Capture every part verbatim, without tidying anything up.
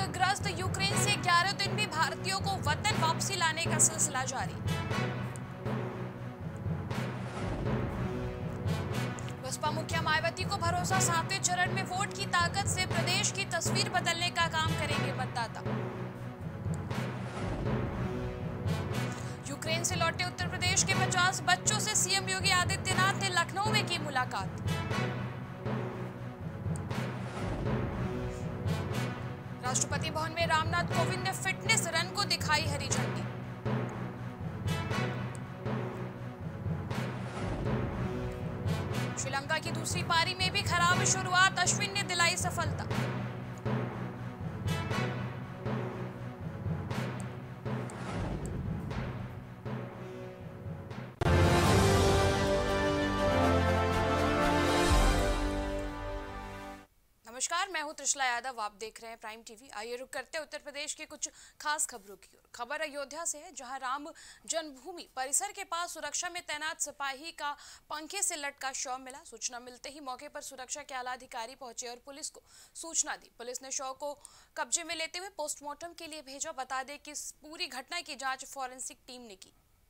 ग्रस्त यूक्रेन से ग्यारह दिन में भारतीयों को वतन वापसी लाने का सिलसिला जारी। बसपा मुखिया मायावती को भरोसा, सातवें चरण में वोट की ताकत से प्रदेश की तस्वीर बदलने का काम करेंगे मतदाता। यूक्रेन से लौटे उत्तर प्रदेश के पचास बच्चों से सीएम योगी आदित्यनाथ ने लखनऊ में की मुलाकात। राष्ट्रपति भवन में रामनाथ कोविंद ने फिटनेस रन को दिखाई हरी झंडी। श्रीलंका की दूसरी पारी में भी खराब शुरुआत, अश्विन ने दिलाई सफलता। नमस्कार, मैं हूं त्रिशला यादव, आप देख रहे हैं प्राइम टीवी। आइए रुक करते उत्तर प्रदेश के कुछ खास खबरों की ओर। खबर अयोध्या से है, जहां राम जन्मभूमि परिसर के पास सुरक्षा में तैनात सिपाही का पंखे से लटका शव मिला। सूचना मिलते ही मौके पर सुरक्षा के आला अधिकारी पहुंचे और पुलिस को सूचना दी। पुलिस ने शव को कब्जे में लेते हुए पोस्टमार्टम के लिए भेजा। बता दें कि इस पूरी घटना की जाँच फॉरेंसिक टीम ने की।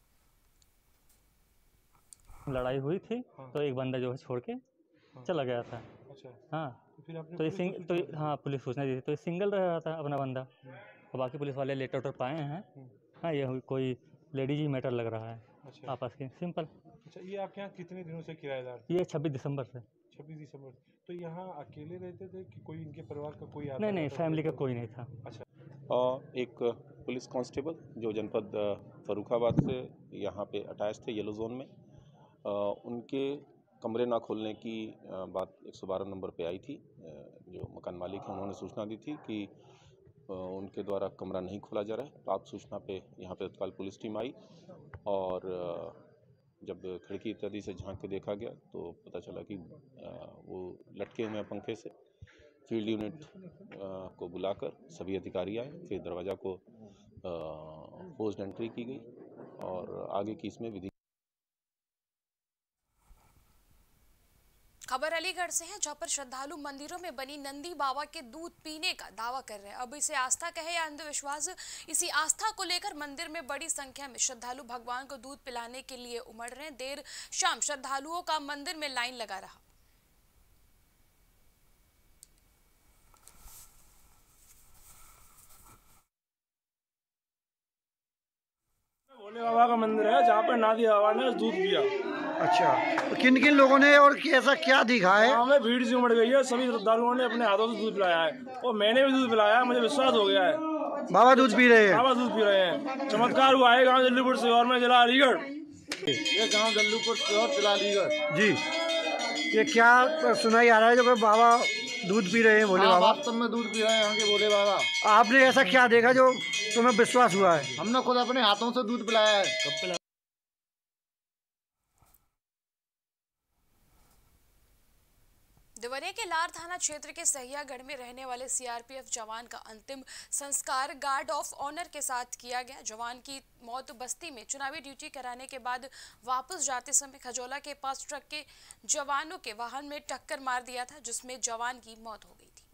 लड़ाई हुई थी तो एक बंदा जो है छोड़ के चला गया था। अच्छा। हाँ, तो फिर आपने तो ये सिंग तो ये- हाँ पुलिस सूचना दी थी, तो ये सिंगल रह रहा था अपना बंदा। और बाकी पुलिस वाले लेटर उटर पाए हैं। हाँ, ये हुई- कोई लेडीज ही मैटर लग रहा है। अच्छा। आपस की सिंपल। अच्छा, ये आपके यहाँ कितने दिनों से किराएदार? ये छब्बीस दिसंबर से। छब्बीस दिसंबर। तो यहाँ अकेले रहते थे कि कोई इनके परिवार का कोई आता नहीं नहीं, जाता फैमिली का था? कोई नहीं था। अच्छा। और एक पुलिस कांस्टेबल जो जनपद फर्रुखाबाद से यहाँ पे अटैच थे येलो जोन में, आ, उनके कमरे ना खोलने की आ, बात एक सौ बारह नंबर पे आई थी। आ, जो मकान मालिक हैं उन्होंने सूचना दी थी कि आ, उनके द्वारा कमरा नहीं खोला जा रहा है। प्राप्त सूचना पे यहाँ पे तत्काल पुलिस टीम आई और आ, जब खिड़की इत्यादि से झांक के देखा गया तो पता चला कि आ, वो लटके हुए हैं पंखे से। फील्ड यूनिट को बुलाकर सभी अधिकारी आए, फिर दरवाज़ा को फोर्स्ड एंट्री की गई और आगे की इसमें विधि। खबर अलीगढ़ से है, जहां पर श्रद्धालु मंदिरों में बनी नंदी बाबा के दूध पीने का दावा कर रहे हैं। अब इसे आस्था कहे या अंधविश्वास, इसी आस्था को लेकर मंदिर में बड़ी संख्या में श्रद्धालु भगवान को दूध पिलाने के लिए उमड़ रहे हैं। देर शाम श्रद्धालुओं का मंदिर में लाइन लगा रहा। भोले बाबा का मंदिर है जहाँ पे नादी बाबा ने दूध पिया। अच्छा, तो किन किन लोगों ने और ऐसा क्या दिखा है? हमें भीड़ से उमड़ गई है, सभी श्रद्धालुओं ने अपने हाथों से दूध पिलाया है और मैंने भी दूध पिलाया है, मुझे विश्वास हो गया है। बाबा दूध पी रहे हैं? बाबा दूध पी रहे हैं। चमत्कार हुआ है गाँव जल्लूपुर से और मैं जिला अलीगढ़। ये गाँव जल्लूपुर से और जिला अलीगढ़ जी। ये क्या सुनाई आ रहा है जो कि बाबा दूध पी रहे हैं, भोले बाबा? वास्तव में दूध पी रहे हैं यहाँ के भोले बाबा। आपने ऐसा क्या देखा जो तुम्हें विश्वास हुआ है? हमने खुद अपने हाथों से दूध पिलाया है। देवरिया के लार थाना क्षेत्र के सहियागढ़ में रहने वाले सीआरपीएफ जवान का अंतिम संस्कार गार्ड ऑफ ऑनर के साथ किया गया। जवान की मौत बस्ती में चुनावी ड्यूटी कराने के बाद वापस जाते समय खजौला के पास ट्रक के जवानों के वाहन में टक्कर मार दिया था, जिसमें जवान की मौत हो गई थी।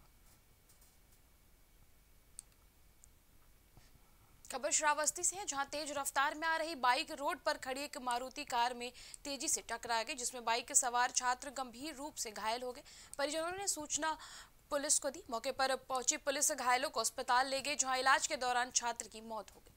खबर श्रावस्ती से है, जहां तेज रफ्तार में आ रही बाइक रोड पर खड़ी एक मारुति कार में तेजी से टकरा गई, जिसमें बाइक के सवार छात्र गंभीर रूप से घायल हो गए। परिजनों ने सूचना पुलिस को दी। मौके पर पहुंची पुलिस घायलों को अस्पताल ले गई, जहां इलाज के दौरान छात्र की मौत हो गई।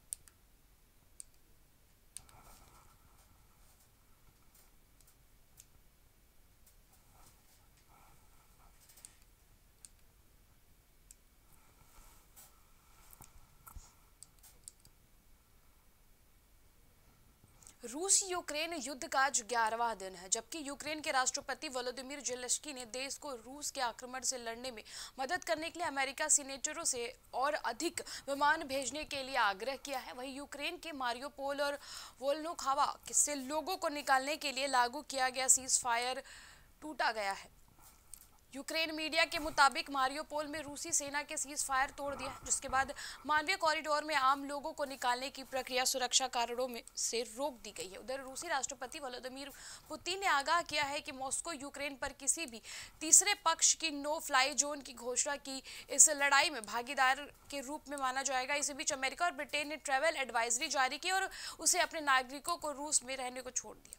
रूस यूक्रेन युद्ध का आज ग्यारहवां दिन है, जबकि यूक्रेन के राष्ट्रपति वोलोदिमीर जेलेंस्की ने देश को रूस के आक्रमण से लड़ने में मदद करने के लिए अमेरिका सीनेटरों से और अधिक विमान भेजने के लिए आग्रह किया है। वहीं यूक्रेन के मारियोपोल और वोल्नोखावा से लोगों को निकालने के लिए लागू किया गया सीज फायर टूटा गया है। यूक्रेन मीडिया के मुताबिक मारियोपोल में रूसी सेना के सीज फायर तोड़ दिया, जिसके बाद मानवीय कॉरिडोर में आम लोगों को निकालने की प्रक्रिया सुरक्षा कारणों में से रोक दी गई है। उधर रूसी राष्ट्रपति व्लादिमीर पुतिन ने आगाह किया है कि मॉस्को यूक्रेन पर किसी भी तीसरे पक्ष की नो फ्लाई जोन की घोषणा की इस लड़ाई में भागीदार के रूप में माना जाएगा। इसी बीच अमेरिका और ब्रिटेन ने ट्रैवल एडवाइजरी जारी की और उसे अपने नागरिकों को रूस में रहने को छोड़ दिया।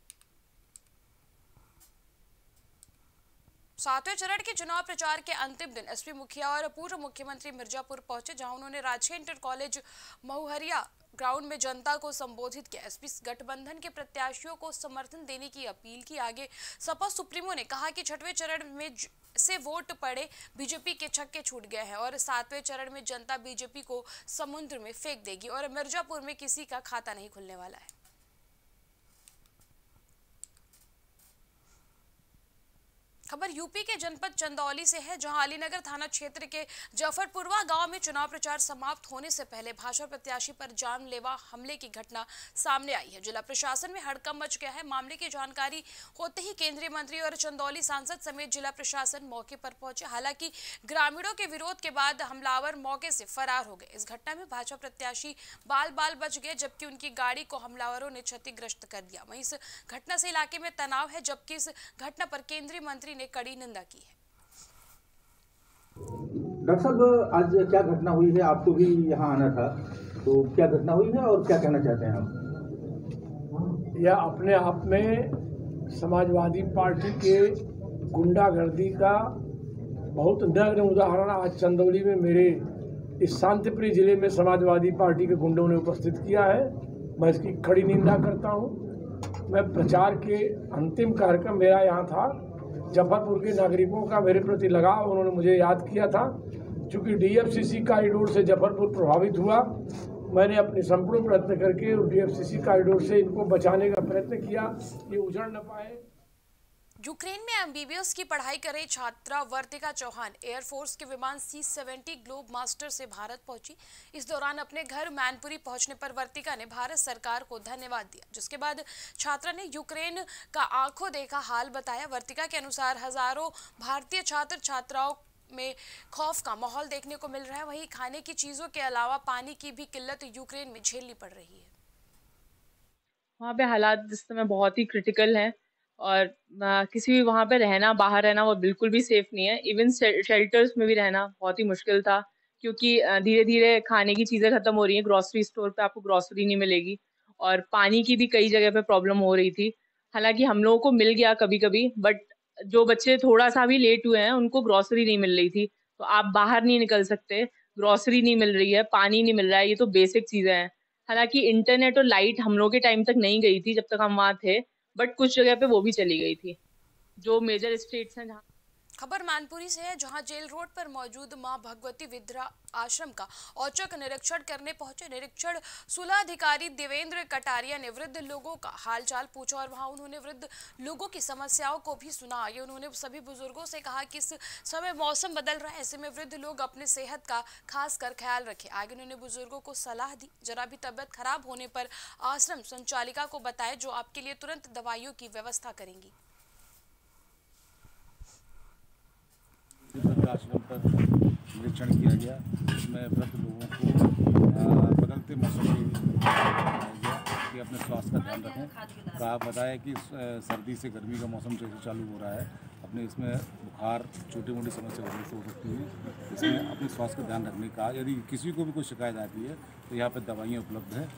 सातवें चरण के चुनाव प्रचार के अंतिम दिन एसपी मुखिया और पूर्व मुख्यमंत्री मिर्जापुर पहुंचे, जहां उन्होंने राजकीय इंटर कॉलेज महुहरिया ग्राउंड में जनता को संबोधित किया। एसपी गठबंधन के प्रत्याशियों को समर्थन देने की अपील की। आगे सपा सुप्रीमो ने कहा कि छठवें चरण में से वोट पड़े बीजेपी के छक्के छूट गए हैं और सातवें चरण में जनता बीजेपी को समुद्र में फेंक देगी और मिर्जापुर में किसी का खाता नहीं खुलने वाला है। खबर यूपी के जनपद चंदौली से है, जहां अलीनगर थाना क्षेत्र के जफरपुरवा गांव में चुनाव प्रचार समाप्त होने से पहले भाजपा प्रत्याशी पर जानलेवा हमले की घटना सामने आई है। जिला प्रशासन में हड़कंप मच गया है। मामले की जानकारी होते ही केंद्रीय मंत्री और चंदौली सांसद समेत जिला प्रशासन मौके पर पहुंचे। हालांकि ग्रामीणों के विरोध के बाद हमलावर मौके से फरार हो गए। इस घटना में भाजपा प्रत्याशी बाल बाल बच गए, जबकि उनकी गाड़ी को हमलावरों ने क्षतिग्रस्त कर दिया। वहीं इस घटना से इलाके में तनाव है, जबकि इस घटना पर केंद्रीय मंत्री ने कड़ी निंदा की है। डॉक्टर साहब, आज क्या घटना हुई है? आपको भी यहाँ आना था, तो क्या घटना हुई है और क्या कहना चाहते हैं आप? यह अपने आप में समाजवादी पार्टी के गुंडागर्दी का बहुत नग्न उदाहरण आज चंदौली में मेरे इस शांतिप्रिय जिले में समाजवादी पार्टी के गुंडों ने उपस्थित किया है। मैं इसकी कड़ी निंदा करता हूँ। मैं प्रचार के अंतिम कार्यक्रम मेरा यहाँ था। जफरपुर के नागरिकों का मेरे प्रति लगाव उन्होंने मुझे याद किया था। चूँकि डीएफसीसी कॉरिडोर से जफरपुर प्रभावित हुआ, मैंने अपने संपूर्ण प्रयत्न करके डीएफसीसी कॉरिडोर से इनको बचाने का प्रयत्न किया, ये उजड़ न पाए। यूक्रेन में एमबीबीएस की पढ़ाई कर रही छात्रा वर्तिका चौहान एयरफोर्स के विमान सी सेवेंटी ग्लोब मास्टर से भारत पहुंची। इस दौरान अपने घर मैनपुरी पहुंचने पर वर्तिका ने भारत सरकार को धन्यवाद दिया, जिसके बाद छात्रा ने यूक्रेन का आंखों देखा हाल बताया। वर्तिका के अनुसार हजारों भारतीय छात्र छात्राओं में खौफ का माहौल देखने को मिल रहा है। वहीं खाने की चीजों के अलावा पानी की भी किल्लत यूक्रेन में झेलनी पड़ रही है। वहाँ पे हालात इस समय बहुत ही क्रिटिकल हैं और किसी भी वहाँ पे रहना, बाहर रहना वो बिल्कुल भी सेफ नहीं है। इवन शेल्टर्स में भी रहना बहुत ही मुश्किल था, क्योंकि धीरे धीरे खाने की चीज़ें ख़त्म हो रही हैं। ग्रॉसरी स्टोर पे आपको ग्रॉसरी नहीं मिलेगी और पानी की भी कई जगह पे प्रॉब्लम हो रही थी। हालांकि हम लोगों को मिल गया कभी कभी, बट जो बच्चे थोड़ा सा भी लेट हुए हैं उनको ग्रॉसरी नहीं मिल रही थी। तो आप बाहर नहीं निकल सकते, ग्रॉसरी नहीं मिल रही है, पानी नहीं मिल रहा है, ये तो बेसिक चीज़ें हैं। हालांकि इंटरनेट और लाइट हम लोग के टाइम तक नहीं गई थी जब तक हम वहाँ थे, बट कुछ जगह पे वो भी चली गई थी, जो मेजर स्टेट्स हैं जहाँ। खबर मैनपुरी से है, जहां जेल रोड पर मौजूद मां भगवती विद्या आश्रम का औचक निरीक्षण करने पहुंचे निरीक्षण सुलह अधिकारी देवेंद्र कटारिया ने वृद्ध लोगों का हालचाल पूछा और वहां उन्होंने वृद्ध लोगों की समस्याओं को भी सुना। ये उन्होंने सभी बुजुर्गों से कहा कि इस समय मौसम बदल रहा है, ऐसे में वृद्ध लोग अपने सेहत का खास कर ख्याल रखें। आगे उन्होंने बुजुर्गों को सलाह दी, जरा भी तबियत खराब होने पर आश्रम संचालिका को बताएं, जो आपके लिए तुरंत दवाइयों की व्यवस्था करेंगी। आश्रम पर निरीक्षण किया गया, इसमें वृद्ध लोगों को बदलते मौसम के कि अपने स्वास्थ्य का ध्यान रखें। कहा बताया कि सर्दी से गर्मी का मौसम जैसे चालू हो रहा है, अपने इसमें बुखार छोटी मोटी समस्या हो सकती है, इसमें अपने स्वास्थ्य का ध्यान रखने का। यदि किसी को भी कोई शिकायत आती है तो यहाँ पर दवाइयाँ उपलब्ध है।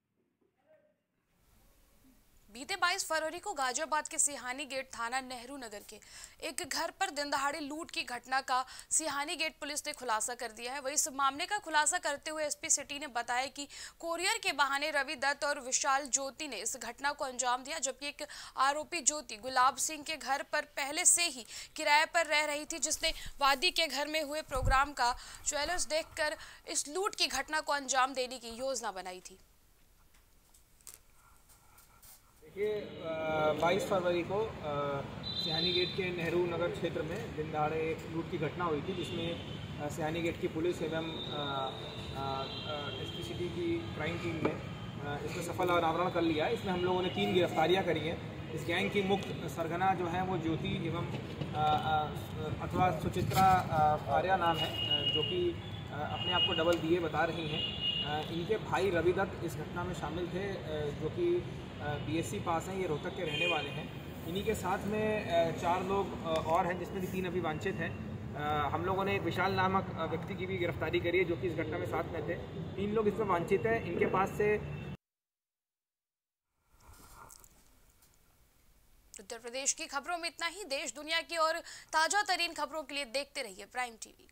बीते बाईस फरवरी को गाजियाबाद के सिहानी गेट थाना नेहरू नगर के एक घर पर दिन दहाड़े लूट की घटना का सिहानी गेट पुलिस ने खुलासा कर दिया है। वही इस मामले का खुलासा करते हुए एसपी सिटी ने बताया कि कोरियर के बहाने रवि दत्त और विशाल ज्योति ने इस घटना को अंजाम दिया, जबकि एक आरोपी ज्योति गुलाब सिंह के घर पर पहले से ही किराए पर रह रही थी, जिसने वादी के घर में हुए प्रोग्राम का ज्वेलर्स देखकर इस लूट की घटना को अंजाम देने की योजना बनाई थी। देखिए, बाईस फरवरी को सिहानी गेट के नेहरू नगर क्षेत्र में दिन दहाड़े एक लूट की घटना हुई थी, जिसमें सिहानी गेट की पुलिस एवं एसपी सिटी की क्राइम टीम ने इसमें सफल अनावरण कर लिया है। इसमें हम लोगों ने तीन गिरफ्तारियां करी हैं। इस गैंग की मुख्य सरगना जो है वो ज्योति एवं अथवा सुचित्रा आर्या नाम है, जो कि अपने आप को डबल बीए बता रही हैं। इनके भाई रवि दत्त इस घटना में शामिल थे, जो कि बीएससी पास हैं, ये रोहतक के रहने वाले हैं। इन्हीं के साथ में चार लोग और हैं, जिसमें कि तीन अभी वांछित हैं। हम लोगों ने एक विशाल नामक व्यक्ति की भी गिरफ्तारी करी है, जो कि इस घटना में साथ में थे। तीन लोग इसमें वांछित हैं। इनके पास से उत्तर प्रदेश की खबरों में इतना ही। देश दुनिया की और ताजा तरीन खबरों के लिए देखते रहिए प्राइम टीवी।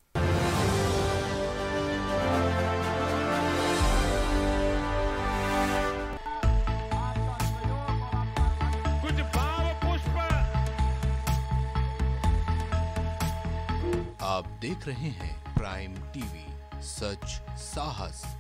कुछ भाव पुष्प। आप देख रहे हैं प्राइम टीवी, सच साहस